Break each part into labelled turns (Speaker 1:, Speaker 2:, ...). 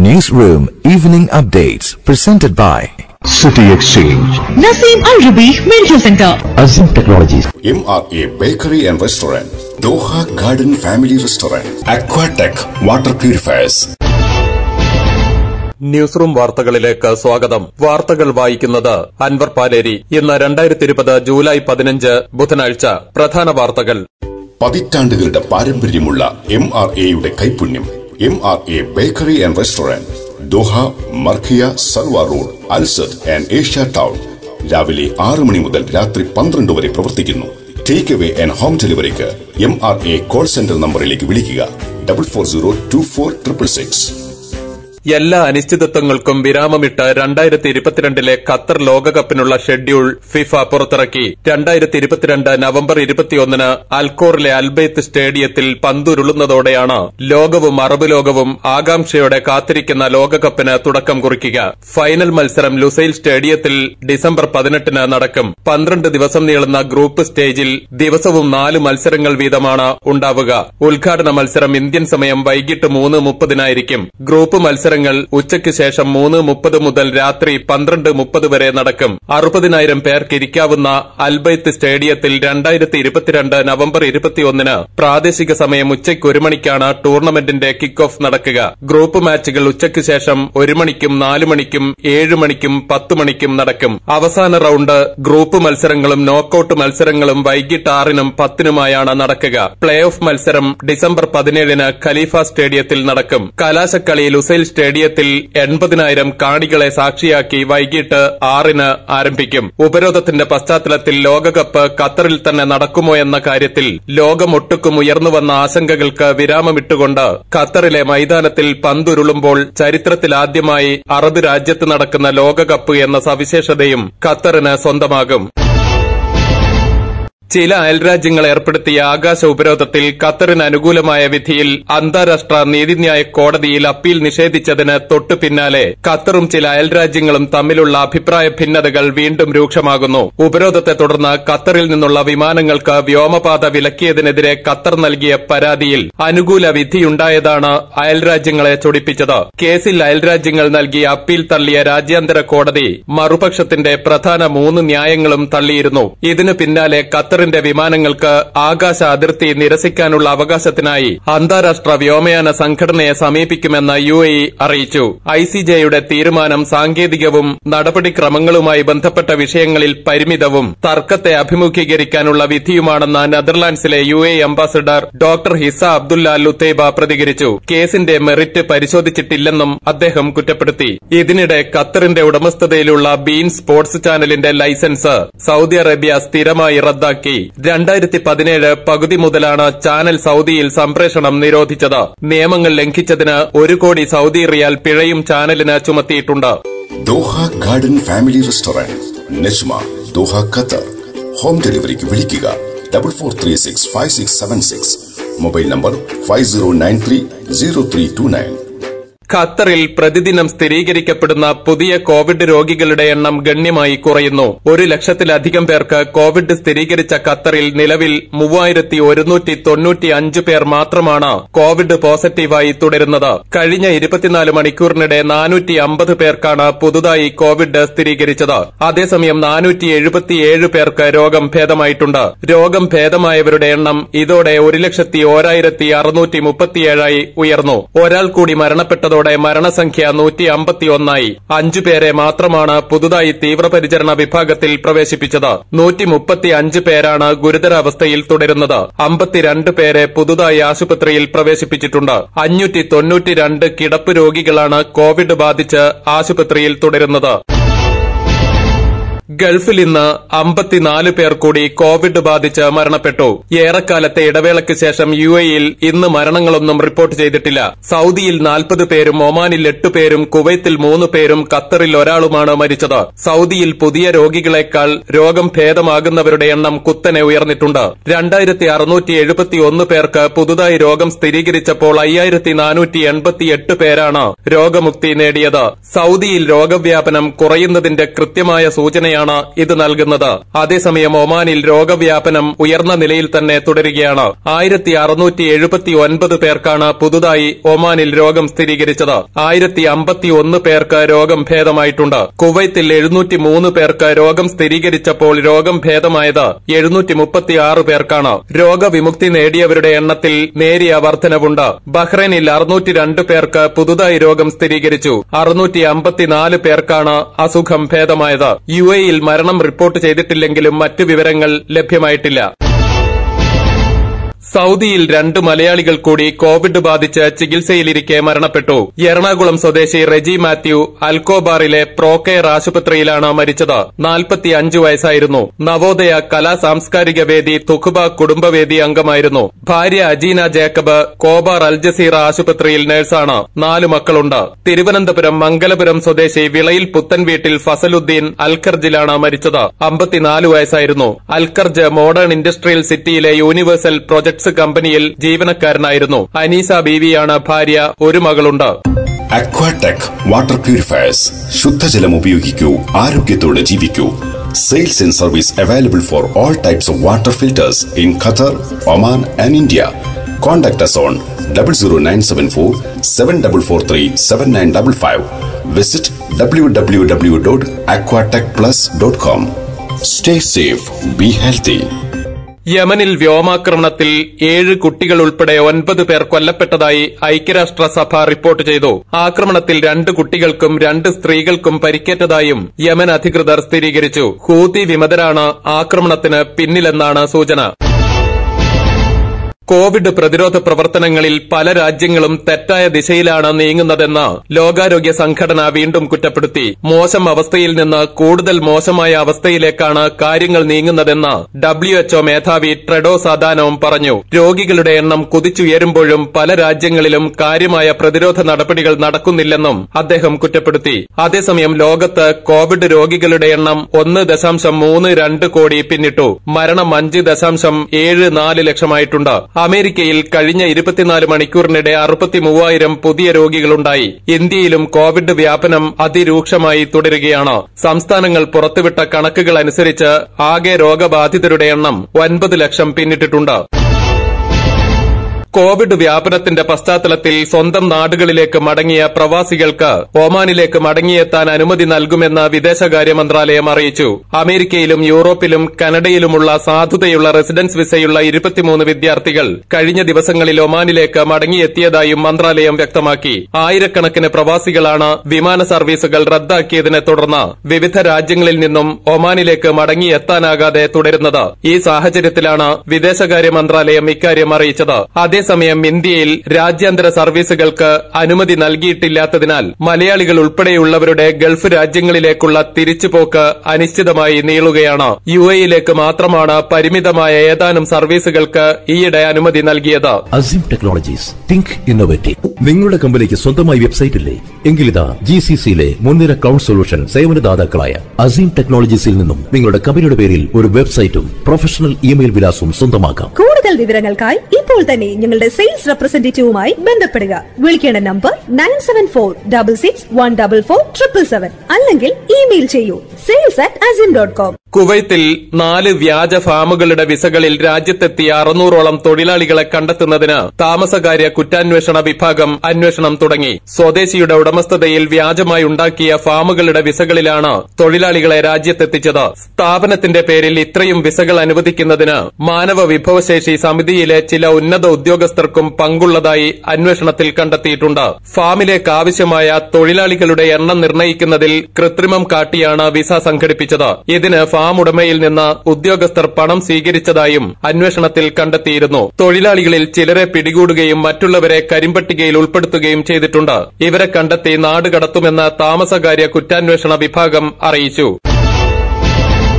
Speaker 1: Newsroom Evening Updates presented by
Speaker 2: City Exchange,
Speaker 3: Naseem Al Rabi Medical Center,
Speaker 2: Azim Technologies,
Speaker 4: MRA Bakery and Restaurant, Doha Garden Family Restaurant, Aquatech Water Purifiers.
Speaker 5: News room വാർത്തകളിലേക്ക് സ്വാഗതം. വാർത്തകൾ വായിക്കുന്നത് അൻവർ പാലേരി. ഇന്ന് 2020 July 15 ബുധനാഴ്ച. പ്രധാന വാർത്തകൾ.
Speaker 4: പതിറ്റാണ്ടുകളുടെ പാരമ്പര്യമുള്ള MRAയുടെ കൈപുണ്യം. MRA Bakery and Restaurant, Doha, Markhiya, Salwa road, Al Sadd and Asia town. രാവിലെ 6 മണി മുതൽ രാത്രി 12 വരെ പ്രവർത്തിക്കുന്നു. ടേക്ക് അവേ ആൻഡ് ഹോം ഡെലിവറിക്ക് MRA കോൾ സെന്റർ നമ്പറിലേക്ക് വിളിക്കുക 44024666.
Speaker 5: എല്ലാ അനിശ്ചിതത്വങ്ങൾക്കും വിരാമമിട്ട് 2022 ഖത്തർ ലോകകപ്പിനുള്ള ഷെഡ്യൂൾ ഫിഫ പുറത്തിറക്കി. 2022 നവംബർ 21 അൽക്കോറിലെ അൽബൈത്ത് സ്റ്റേഡിയത്തിൽ പന്തുരുളുന്നതോടെയാണ് ലോകവും അറബ് ലോകവും ആകാംക്ഷയോടെ കാത്തിരിക്കുന്ന ലോകകപ്പിന് തുടക്കം കുറിക്കുക. ഫൈനൽ മത്സരം ലുസൈൽ സ്റ്റേഡിയത്തിൽ ഡിസംബർ 18 നടക്കും. 12 ദിവസം നീളുന്ന ഗ്രൂപ്പ് സ്റ്റേജിൽ ദിവസവും 4 മത്സരങ്ങൾ വീതമാണ് ഉണ്ടാവുക. ഉദ്ഘാടന മത്സരം ഇന്ത്യൻ സമയം വൈകിട്ട് 3:30 ഗ്രൂപ്പ് മത്സരങ്ങൾ ഉച്ചയ്ക്ക് ശേഷം 3:30 മുതൽ രാത്രി 12:30 വരെ നടക്കും. 60,000 പേർക്ക് ഇരിക്കാവുന്ന അൽബൈത്ത് സ്റ്റേഡിയത്തിൽ 2022 നവംബർ 21 പ്രാദേശിക സമയം ഉച്ചയ്ക്ക് 1 മണിക്കാണ് ടൂർണമെന്റിന്റെ കിക്ക് ഓഫ് നടക്കുക. ഗ്രൂപ്പ് മാച്ചുകൾ ഉച്ചയ്ക്ക് ശേഷം 1 മണിക്കും 4 മണിക്കും 7 മണിക്കും 10 മണിക്കും നടക്കും. അവസാന റൌണ്ട് ഗ്രൂപ്പ് മത്സരങ്ങളും നോക്കൌട്ട് മത്സരങ്ങളും വൈകിട്ട് 6-നും 10-നുമായാണ് നടക്കുക. പ്ലേ ഓഫ് മത്സരം ഡിസംബർ 17 ഖലീഫ സ്റ്റേഡിയത്തിൽ നടക്കും. കലാശക്കളി ലുസൈൽ സ്റ്റേഡിയത്തിൽ 80,000 കാണികളെ സാക്ഷിയാക്കി വൈകിട്ട് 6-ന് ആരംഭിക്കും. ഉപരോധത്തിന്റെ പശ്ചാത്തലത്തിൽ ലോകകപ്പ് ഖത്തറിൽ തന്നെ നടക്കുമോ എന്ന കാര്യത്തിൽ ലോകമൊട്ടുക്കും ഉയർന്നുവന്ന ആശങ്കകൾക്ക് വിരാമമിട്ടുകൊണ്ട് ഖത്തറിലെ മൈതാനത്തിൽ പന്തുരുളുമ്പോൾ ചരിത്രത്തിലാദ്യമായി അറബ് രാജ്യത്ത് നടക്കുന്ന ലോകകപ്പ് എന്ന സവിശേഷതയും ഖത്തറിന് സ്വന്തമാകും. ചില അയൽരാജ്യങ്ങൾ ഏർപ്പെടുത്തിയ ആകാശ ഉപരോധത്തിൽ ഖത്തറിന് അനുകൂലമായ വിധിയിൽ അന്താരാഷ്ട്ര നീതിന്യായ കോടതിയിൽ അപ്പീൽ നിഷേധിച്ചതിന് തൊട്ടു പിന്നാലെ ഖത്തറും ചില അയൽരാജ്യങ്ങളും തമ്മിലുള്ള അഭിപ്രായ ഭിന്നതകൾ വീണ്ടും രൂക്ഷമാകുന്നു. ഉപരോധത്തെ തുടർന്ന് ഖത്തറിൽ നിന്നുള്ള വിമാനങ്ങൾക്ക് വ്യോമപാത വിലക്കിയതിനെതിരെ ഖത്തർ നൽകിയ പരാതിയിൽ അനുകൂല വിധിയുണ്ടായതാണ് അയൽരാജ്യങ്ങളെ ചൊടിപ്പിച്ചത്. കേസിൽ അയൽരാജ്യങ്ങൾ നൽകിയ അപ്പീൽ തള്ളിയ രാജ്യാന്തര കോടതി മറുപക്ഷത്തിന്റെ പ്രധാന 3 ന്യായങ്ങളും തള്ളിയിരുന്നു. ഇതിനു പിന്നാലെ ഖത്തറിന്റെ വിമാനങ്ങൾക്ക് ആകാശ അതിർത്തി നിരസിക്കാനുള്ള അവകാശത്തിനായി അന്താരാഷ്ട്ര വ്യോമയാന സംഘടനയെ സമീപിക്കുമെന്ന് UAE അറിയിച്ചു. ICJയുടെ തീരുമാനം സാങ്കേതികവും നടപടിക്രമങ്ങളുമായി ബന്ധപ്പെട്ട വിഷയങ്ങളിൽ പരിമിതവും തർക്കത്തെ അഭിമുഖീകരിക്കാനുള്ള വിധിയുമാണെന്ന് നെതർലാൻഡ്സിലെ UAE ambassador doctor Hissa Abdullah Lutaiba പ്രതികരിച്ചു. കേസിന്റെ മെറിറ്റ് പരിശോധിച്ചിട്ടില്ലെന്നും അദ്ദേഹം കുറ്റപ്പെടുത്തി. ഇതിനിടെ ഖത്തറിന്റെ ഉടമസ്ഥതയിലുള്ള ബീൻ സ്പോർട്സ് ചാനലിന്റെ ലൈസൻസ് സൌദി അറേബ്യ സ്ഥിരമായി റദ്ദാക്കി. 2017 പകുതി മുതലാണ് ചാനൽ സൌദിയിൽ സംപ്രേഷണം നിരോധിച്ചത്. നിയമങ്ങൾ ലംഘിച്ചതിന് 1 കോടി സൌദി റിയാൽ പിഴയും ചാനലിന് ചുമത്തിയിട്ടുണ്ട്.
Speaker 4: Doha garden family restaurant, Najma, Doha, Qatar. Home ഡെലിവറിക്ക് വിളിക്കുക 44365676. Mobile number 50930329.
Speaker 5: ഖത്തറിൽ പ്രതിദിനം സ്ഥിരീകരിക്കപ്പെടുന്ന പുതിയ കോവിഡ് രോഗികളുടെ എണ്ണം ഗണ്യമായി കുറയുന്നു. 1,00,000-ലധികം പേർക്ക് കോവിഡ് സ്ഥിരീകരിച്ച ഖത്തറിൽ നിലവിൽ 3,195 പേർ മാത്രമാണ് കോവിഡ് പോസിറ്റീവായി തുടരുന്നത്. കഴിഞ്ഞ 24 മണിക്കൂറിനിടെ 450 പേർക്കാണ് പുതുതായി കോവിഡ് സ്ഥിരീകരിച്ചത്. അതേസമയം 477 പേർക്ക് രോഗം ഭേദമായിട്ടുണ്ട്. രോഗം ഭേദമായവരുടെ എണ്ണം ഇതോടെ 1,01,637 ഉയർന്നു. ഒരാൾ കൂടി മരണപ്പെട്ടതോടെ മരണസംഖ്യ 151. 5 പേരെ മാത്രമാണ് പുതുതായി തീവ്രപരിചരണ വിഭാഗത്തിൽ പ്രവേശിപ്പിച്ചത്. 135 പേരാണ് ഗുരുതരാവസ്ഥയിൽ തുടരുന്നത്. 52 പേരെ പുതുതായി ആശുപത്രിയിൽ പ്രവേശിപ്പിച്ചിട്ടുണ്ട്. 592 കിടപ്പ് രോഗികളാണ് കോവിഡ് ബാധിച്ച് ആശുപത്രിയിൽ തുടരുന്നത്. ഗൾഫിൽ ഇന്ന് 54 പേർ കൂടി കോവിഡ് ബാധിച്ച് മരണപ്പെട്ടു. ഏറെക്കാലത്തെ ഇടവേളയ്ക്ക് ശേഷം UAEയിൽ ഇന്ന് മരണങ്ങളൊന്നും റിപ്പോർട്ട് ചെയ്തിട്ടില്ല. സൌദിയിൽ 40 പേരും ഒമാനിൽ 8 പേരും കുവൈത്തിൽ 3 പേരും ഖത്തറിൽ ഒരാളുമാണ് മരിച്ചത്. സൌദിയിൽ പുതിയ രോഗികളെക്കാൾ രോഗം ഭേദമാകുന്നവരുടെ എണ്ണം കുത്തനെ ഉയർന്നിട്ടുണ്ട്. 2671 പേർക്ക് പുതുതായി രോഗം സ്ഥിരീകരിച്ചപ്പോൾ 5488 പേരാണ് രോഗമുക്തി നേടിയത്. സൌദിയിൽ രോഗവ്യാപനം കുറയുന്നതിന്റെ കൃത്യമായ സൂചനയാണ് പിന്തുണയാണ് ഇത് നൽകുന്നത്. അതേസമയം ഒമാനിൽ രോഗവ്യാപനം ഉയർന്ന നിലയിൽ തന്നെ തുടരുകയാണ്. 1679 പേർക്കാണ് പുതുതായി ഒമാനിൽ രോഗം സ്ഥിരീകരിച്ചത്. 1051 പേർക്ക് രോഗം ഭേദമായിട്ടുണ്ട്. കുവൈത്തിൽ 703 പേർക്ക് രോഗം സ്ഥിരീകരിച്ചപ്പോൾ രോഗം ഭേദമായത് 736 പേർക്കാണ്. രോഗവിമുക്തി നേടിയവരുടെ എണ്ണത്തിൽ നേരിയ വർധനവുണ്ട്. ബഹ്റൈനിൽ 602 പേർക്ക് പുതുതായി രോഗം സ്ഥിരീകരിച്ചു. 654 പേർക്കാണ് അസുഖം ഭേദമായത്. UAEയിൽ മരണം റിപ്പോർട്ട് ചെയ്തിട്ടില്ലെങ്കിലും മറ്റു വിവരങ്ങൾ ലഭ്യമായിട്ടില്ല. സൌദിയിൽ 2 മലയാളികൾ കൂടി കോവിഡ് ബാധിച്ച് ചികിത്സയിലിരിക്കെ മരണപ്പെട്ടു. എറണാകുളം സ്വദേശി റെജി മാത്യു അൽക്കോബാറിലെ പ്രോകെയർ ആശുപത്രിയിലാണ് മരിച്ചത്. 45 വയസ്സായിരുന്നു. നവോദയ കലാ സാംസ്കാരിക വേദി തുഖ്ബ കുടുംബവേദി അംഗമായിരുന്നു. ഭാര്യ അജീന ജേക്കബ് കോബാർ അൽജസീറ ആശുപത്രിയിൽ നഴ്സാണ്. 4 മക്കളുണ്ട്. തിരുവനന്തപുരം മംഗലപുരം സ്വദേശി വിളയിൽ പുത്തൻ വീട്ടിൽ ഫസലുദ്ദീൻ അൽഖർജിലാണ് മരിച്ചത്. 54 വയസ്സായിരുന്നു. അൽഖർജ് മോഡേൺ ഇൻഡസ്ട്രിയൽ സിറ്റിയിലെ യൂണിവേഴ്സൽ പ്രൊജക്ട്സ് കമ്പനിയിൽ ജീവനക്കാരനായിരുന്നു. അനീസ ബീവിയാണ് ഭാര്യ. 1 മകളുണ്ട്.
Speaker 4: അക്വാടെക് വാട്ടർ പ്യൂരിഫയേഴ്സ്. ശുദ്ധജലം ഉപയോഗിക്കൂ, ആരോഗ്യത്തോടെ ജീവിക്കൂ. Sales and service available for all types of water filters in Qatar, Oman and India. Contact us on 00974 7443 7955. Visit www.aquatechplus.com. Stay safe, be healthy.
Speaker 5: യമനിൽ വ്യോമാക്രമണത്തിൽ 7 കുട്ടികൾ ഉൾപ്പെടെ 9 പേർ കൊല്ലപ്പെട്ടതായി ഐക്യരാഷ്ട്രസഭ റിപ്പോർട്ട് ചെയ്തു. ആക്രമണത്തിൽ 2 കുട്ടികൾക്കും 2 സ്ത്രീകൾക്കും പരിക്കേറ്റതായും യമൻ അധികൃതർ സ്ഥിരീകരിച്ചു. ഹൂതി വിമതരാണ് ആക്രമണത്തിന് പിന്നിലെന്നാണ് സൂചന. കോവിഡ് പ്രതിരോധ പ്രവർത്തനങ്ങളിൽ പല രാജ്യങ്ങളും തെറ്റായ ദിശയിലാണ് നീങ്ങുന്നതെന്ന് ലോകാരോഗ്യ സംഘടന വീണ്ടും കുറ്റപ്പെടുത്തി. മോശം അവസ്ഥയിൽ നിന്ന് കൂടുതൽ മോശമായ അവസ്ഥയിലേക്കാണ് കാര്യങ്ങൾ നീങ്ങുന്നതെന്ന് WHO മേധാവി ട്രെഡോസ് അദാനോം പറഞ്ഞു. രോഗികളുടെ എണ്ണം കുതിച്ചുയരുമ്പോഴും പല രാജ്യങ്ങളിലും കാര്യമായ പ്രതിരോധ നടപടികൾ നടക്കുന്നില്ലെന്നും അദ്ദേഹം കുറ്റപ്പെടുത്തി. അതേസമയം ലോകത്ത് കോവിഡ് രോഗികളുടെ എണ്ണം 1.32 കോടി പിന്നിട്ടു. മരണം 5.74 ലക്ഷമായിട്ടുണ്ട്. അമേരിക്കയിൽ കഴിഞ്ഞ 24 മണിക്കൂറിനിടെ 63,000 പുതിയ രോഗികളുണ്ടായി. ഇന്ത്യയിലും കോവിഡ് വ്യാപനം അതിരൂക്ഷമായി തുടരുകയാണ്. സംസ്ഥാനങ്ങൾ പുറത്തുവിട്ട കണക്കുകൾ അനുസരിച്ച് ആകെ രോഗബാധിതരുടെ എണ്ണം 9 ലക്ഷം പിന്നിട്ടിട്ടുണ്ട്. കോവിഡ് വ്യാപനത്തിന്റെ പശ്ചാത്തലത്തിൽ സ്വന്തം നാടുകളിലേക്ക് മടങ്ങിയ പ്രവാസികൾക്ക് ഒമാനിലേക്ക് മടങ്ങിയെത്താൻ അനുമതി നൽകുമെന്ന് വിദേശകാര്യ മന്ത്രാലയം അറിയിച്ചു. അമേരിക്കയിലും യൂറോപ്പിലും കനഡയിലുമുള്ള സാധുതയുള്ള റെസിഡൻസ് വിസയുള്ള 23 വിദ്യാർത്ഥികൾ കഴിഞ്ഞ ദിവസങ്ങളിൽ ഒമാനിലേക്ക് മടങ്ങിയെത്തിയതായും മന്ത്രാലയം വ്യക്തമാക്കി. ആയിരക്കണക്കിന് പ്രവാസികളാണ് വിമാന സർവീസുകൾ റദ്ദാക്കിയതിനെ തുടർന്ന് വിവിധ രാജ്യങ്ങളിൽ നിന്നും ഒമാനിലേക്ക് മടങ്ങിയെത്താനാകാതെ തുടരുന്നത്. ഈ സാഹചര്യത്തിലാണ് വിദേശകാര്യ മന്ത്രാലയം ഇക്കാര്യം അറിയിച്ചത്. അതേസമയം ഇന്ത്യയിൽ രാജ്യാന്തര സർവീസുകൾക്ക് അനുമതി നൽകിയിട്ടില്ലാത്തതിനാൽ മലയാളികൾ ഉൾപ്പെടെയുള്ളവരുടെ ഗൾഫ് രാജ്യങ്ങളിലേക്കുള്ള തിരിച്ചുപോക്ക് അനിശ്ചിതമായി നീളുകയാണ്. UAEയിലേക്ക് മാത്രമാണ് പരിമിതമായ ഏതാനും സർവീസുകൾക്ക് ഈയിടെ അനുമതി നൽകിയത്.
Speaker 2: Azeem technologies, think innovative. നിങ്ങളുടെ കമ്പനിക്ക് സ്വന്തമായി വെബ്സൈറ്റ് ഇല്ലേ? എങ്കിലിതാ GCCയിലെ മുൻനിര ക്ലൗഡ് സൊല്യൂഷൻ സേവനദാതാക്കളായ അസീം ടെക്നോളജീസിൽ നിന്നും നിങ്ങളുടെ കമ്പനിയുടെ പേരിൽ ഒരു വെബ്സൈറ്റും പ്രൊഫഷണൽ ഇമെയിൽ വിലാസവും സ്വന്തമാക്കാം.
Speaker 3: കൂടുതൽ വിവരങ്ങൾക്കായി ഇപ്പോൾ തന്നെ ഞങ്ങളുടെ സെയിൽസ് റെപ്രസെന്റേറ്റീവുമായി ബന്ധപ്പെടുക. വിളിക്കേണ്ട നമ്പർ 9746614477 അല്ലെങ്കിൽ ഇമെയിൽ ചെയ്യൂ sales@azim.com.
Speaker 5: കുവൈത്തിൽ 4 വ്യാജ ഫാമുകളുടെ വിസകളിൽ രാജ്യത്തെത്തിയ 600ഓളം തൊഴിലാളികളെ കണ്ടെത്തുന്നതിന് താമസകാര്യ കുറ്റാന്വേഷണ വിഭാഗം അന്വേഷണം തുടങ്ങി. സ്വദേശിയുടെ ഉടമസ്ഥതയിൽ വ്യാജമായി ഉണ്ടാക്കിയ ഫാമുകളുടെ വിസകളിലാണ് തൊഴിലാളികളെ രാജ്യത്തെത്തിച്ചത്. സ്ഥാപനത്തിന്റെ പേരിൽ ഇത്രയും വിസകൾ അനുവദിക്കുന്നതിന് മാനവ വിഭവശേഷി സമിതിയിലെ ചില ഉന്നത ഉദ്യോഗസ്ഥർക്കും പങ്കുള്ളതായി അന്വേഷണത്തിൽ കണ്ടെത്തിയിട്ടുണ്ട്. ഫാമിലേക്ക് ആവശ്യമായ തൊഴിലാളികളുടെ എണ്ണം നിർണ്ണയിക്കുന്നതിൽ കൃത്രിമം കാട്ടിയാണ് വിസ സംഘടിപ്പിച്ചത്. ഇതിന് ഫാം ഉടമയിൽ നിന്ന് ഉദ്യോഗസ്ഥർ പണം സ്വീകരിച്ചതായും അന്വേഷണത്തിൽ കണ്ടെത്തിയിരുന്നു. തൊഴിലാളികളിൽ ചിലരെ പിടികൂടുകയും മറ്റുള്ളവരെ കരിമ്പട്ടികയിൽ ഉൾപ്പെടുത്തുകയും ചെയ്തിട്ടുണ്ട്. ഇവരെ കണ്ടെത്തി നാടുകടത്തുമെന്ന് താമസകാര്യ കുറ്റാന്വേഷണ വിഭാഗം അറിയിച്ചു.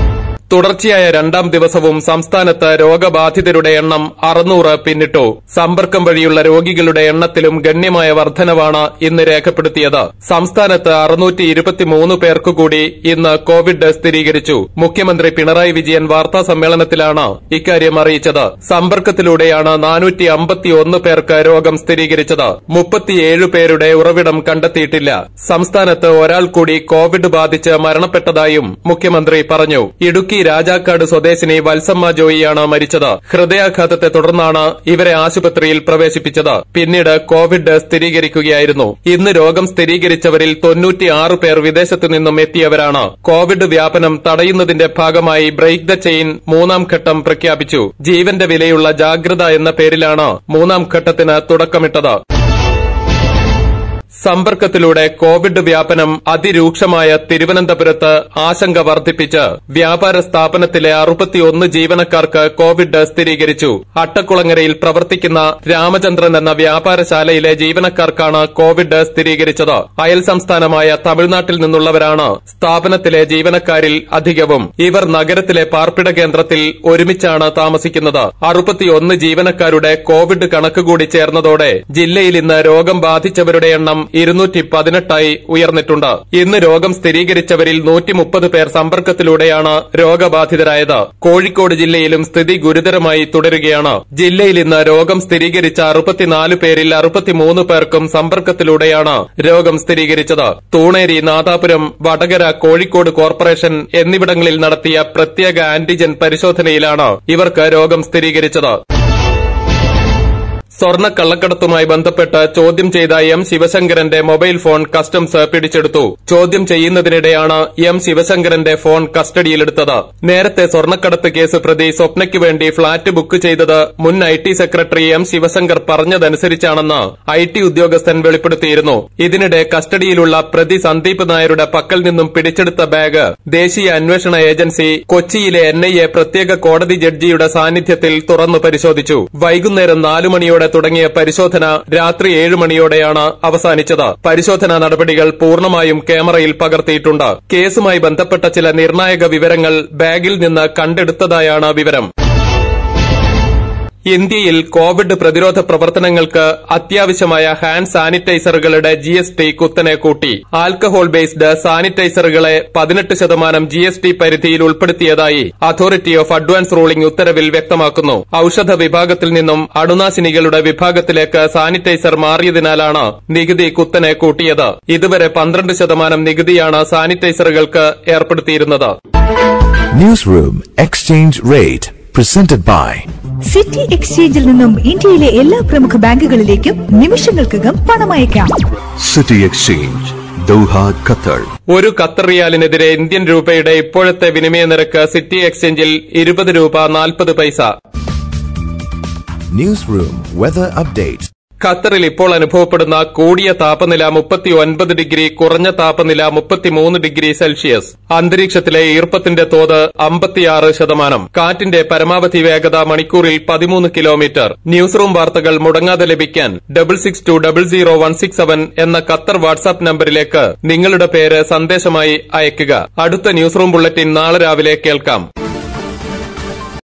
Speaker 5: തുടർച്ചയായ രണ്ടാം ദിവസവും സംസ്ഥാനത്ത് രോഗബാധിതരുടെ എണ്ണം 600 പിന്നിട്ടു. സമ്പർക്കം വഴിയുള്ള രോഗികളുടെ എണ്ണത്തിലും ഗണ്യമായ വർധനവാണ് ഇന്ന് രേഖപ്പെടുത്തിയത്. സംസ്ഥാനത്ത് 623 പേർക്കുകൂടി ഇന്ന് കോവിഡ് സ്ഥിരീകരിച്ചു. മുഖ്യമന്ത്രി പിണറായി വിജയൻ വാർത്താ സമ്മേളനത്തിലാണ് ഇക്കാര്യം അറിയിച്ചത്. സമ്പർക്കത്തിലൂടെയാണ് 451 പേർക്ക് രോഗം സ്ഥിരീകരിച്ചത്. 37 പേരുടെ ഉറവിടം കണ്ടെത്തിയിട്ടില്ല. സംസ്ഥാനത്ത് ഒരാൾ കൂടി കോവിഡ് ബാധിച്ച് മരണപ്പെട്ടതായും മുഖ്യമന്ത്രി പറഞ്ഞു. ഇടുക്കി രാജാക്കാട് സ്വദേശിനി വത്സമ്മ ജോയിയാണ് മരിച്ചത്. ഹൃദയാഘാതത്തെ തുടർന്നാണ് ഇവരെ ആശുപത്രിയിൽ പ്രവേശിപ്പിച്ചത്. പിന്നീട് കോവിഡ് സ്ഥിരീകരിക്കുകയായിരുന്നു. ഇന്ന് രോഗം സ്ഥിരീകരിച്ചവരിൽ 96 പേർ വിദേശത്തു നിന്നും എത്തിയവരാണ്. കോവിഡ് വ്യാപനം തടയുന്നതിന്റെ ഭാഗമായി ബ്രേക്ക് ദ ചെയിൻ 3ാം ഘട്ടം പ്രഖ്യാപിച്ചു. ജീവന്റെ വിലയുള്ള ജാഗ്രത എന്ന പേരിലാണ് 3ാം ഘട്ടത്തിന് തുടക്കമിട്ടത്. സമ്പർക്കത്തിലൂടെ കോവിഡ് വ്യാപനം അതിരൂക്ഷമായ തിരുവനന്തപുരത്ത് ആശങ്ക വർദ്ധിപ്പിച്ച് വ്യാപാര സ്ഥാപനത്തിലെ 61 ജീവനക്കാർക്ക് കോവിഡ് സ്ഥിരീകരിച്ചു. അട്ടക്കുളങ്ങരയിൽ പ്രവർത്തിക്കുന്ന രാമചന്ദ്രൻ എന്ന വ്യാപാരശാലയിലെ ജീവനക്കാർക്കാണ് കോവിഡ് സ്ഥിരീകരിച്ചത്. അയൽ സംസ്ഥാനമായ തമിഴ്നാട്ടിൽ നിന്നുള്ളവരാണ് സ്ഥാപനത്തിലെ ജീവനക്കാരിൽ അധികവും. ഇവർ നഗരത്തിലെ പാർപ്പിട കേന്ദ്രത്തിൽ ഒരുമിച്ചാണ് താമസിക്കുന്നത്. 61 ജീവനക്കാരുടെ കോവിഡ് കണക്കുകൂടി ചേർന്നതോടെ ജില്ലയിൽ ഇന്ന് രോഗം ബാധിച്ചവരുടെ എണ്ണം 218 ഉയർന്നിട്ടുണ്ട്. ഇന്ന് രോഗം സ്ഥിരീകരിച്ചവരിൽ 130 പേർ സമ്പർക്കത്തിലൂടെയാണ് രോഗബാധിതരായത്. കോഴിക്കോട് ജില്ലയിലും സ്ഥിതി ഗുരുതരമായി തുടരുകയാണ്. ജില്ലയിൽ ഇന്ന് രോഗം സ്ഥിരീകരിച്ച 64 പേരിൽ 63 പേർക്കും സമ്പർക്കത്തിലൂടെയാണ് രോഗം സ്ഥിരീകരിച്ചത്. തൂണേരി, നാദാപുരം, വടകര, കോഴിക്കോട് കോർപ്പറേഷൻ എന്നിവിടങ്ങളിൽ നടത്തിയ പ്രത്യേക ആന്റിജൻ പരിശോധനയിലാണ് ഇവർക്ക് രോഗം സ്ഥിരീകരിച്ചത്. സ്വർണ്ണക്കള്ളക്കടത്തുമായി ബന്ധപ്പെട്ട് ചോദ്യം ചെയ്ത എം ശിവശങ്കരന്റെ മൊബൈൽ ഫോൺ കസ്റ്റംസ് പിടിച്ചെടുത്തു. ചോദ്യം ചെയ്യുന്നതിനിടെയാണ് എം ശിവശങ്കരന്റെ ഫോൺ കസ്റ്റഡിയിലെടുത്തത്. നേരത്തെ സ്വർണ്ണക്കടത്ത് കേസ് പ്രതി സ്വപ്നയ്ക്ക് വേണ്ടി ഫ്ളാറ്റ് ബുക്ക് ചെയ്തത് മുൻ IT സെക്രട്ടറി എം ശിവശങ്കർ പറഞ്ഞതനുസരിച്ചാണെന്ന് IT ഉദ്യോഗസ്ഥൻ വെളിപ്പെടുത്തിയിരുന്നു. ഇതിനിടെ കസ്റ്റഡിയിലുള്ള പ്രതി സന്ദീപ് നായരുടെ പക്കൽ നിന്നും പിടിച്ചെടുത്ത ബാഗ് ദേശീയ അന്വേഷണ ഏജൻസി കൊച്ചിയിലെ NIA പ്രത്യേക കോടതി ജഡ്ജിയുടെ സാന്നിധ്യത്തിൽ തുറന്നു പരിശോധിച്ചു. വൈകുന്നേരം 4 മണിയോടെ തുടങ്ങിയ പരിശോധന രാത്രി 7 മണിയോടെയാണ് അവസാനിച്ചത്. പരിശോധനാ നടപടികൾ പൂർണ്ണമായും ക്യാമറയിൽ പകർത്തിയിട്ടുണ്ട്. കേസുമായി ബന്ധപ്പെട്ട ചില നിർണായക വിവരങ്ങൾ ബാഗിൽ നിന്ന് കണ്ടെടുത്തതായാണ് വിവരം. ഇന്ത്യയിൽ കോവിഡ് പ്രതിരോധ പ്രവർത്തനങ്ങൾക്ക് അത്യാവശ്യമായ ഹാൻഡ് സാനിറ്റൈസറുകളുടെ GST കുത്തനെ കൂട്ടി. ആൽക്കഹോൾ ബേസ്ഡ് സാനിറ്റൈസറുകളെ 18% GST പരിധിയിൽ ഉൾപ്പെടുത്തിയതായി അതോറിറ്റി ഓഫ് അഡ്വാൻസ് റൂളിംഗ് ഉത്തരവിൽ വ്യക്തമാക്കുന്നു. ഔഷധ വിഭാഗത്തിൽ നിന്നും അണുനാശിനികളുടെ വിഭാഗത്തിലേക്ക് സാനിറ്റൈസർ മാറിയതിനാലാണ് നികുതി കുത്തനെ കൂട്ടിയത്. ഇതുവരെ 12% നികുതിയാണ് സാനിറ്റൈസറുകൾക്ക് ഏർപ്പെടുത്തിയിരുന്നത്.
Speaker 1: Newsroom Exchange Rate presented by
Speaker 3: city എക്സ്ചേഞ്ചിൽ നിന്നും ഇന്ത്യയിലെ എല്ലാ പ്രമുഖ ബാങ്കുകളിലേക്കും നിമിഷങ്ങൾക്കകം പണമയക്കാം.
Speaker 1: City Exchange, Doha, Qatar.
Speaker 5: ഒരു ഖത്തർ റിയാലിനെതിരെ ഇന്ത്യൻ രൂപയുടെ ഇപ്പോഴത്തെ വിനിമയ നിരക്ക് സിറ്റി എക്സ്ചേഞ്ചിൽ 20 രൂപ 40 പൈസ.
Speaker 1: Newsroom Weather Update.
Speaker 5: ഖത്തറിൽ ഇപ്പോൾ അനുഭവപ്പെടുന്ന കൂടിയ താപനില 39 ഡിഗ്രി, കുറഞ്ഞ താപനില 33 ഡിഗ്രി സെൽഷ്യസ്. അന്തരീക്ഷത്തിലെ ഈർപ്പത്തിന്റെ തോത് 56%. കാറ്റിന്റെ പരമാവധി വേഗത മണിക്കൂറിൽ 13 കിലോമീറ്റർ. ന്യൂസ് റൂം വാർത്തകൾ മുടങ്ങാതെ ലഭിക്കാൻ 66200167 എന്ന ഖത്തർ വാട്സ്ആപ്പ് നമ്പറിലേക്ക് നിങ്ങളുടെ പേര് സന്ദേശമായി അയയ്ക്കുക. അടുത്ത ന്യൂസ് റൂം ബുള്ളറ്റിൻ നാളെ രാവിലെ കേൾക്കാം.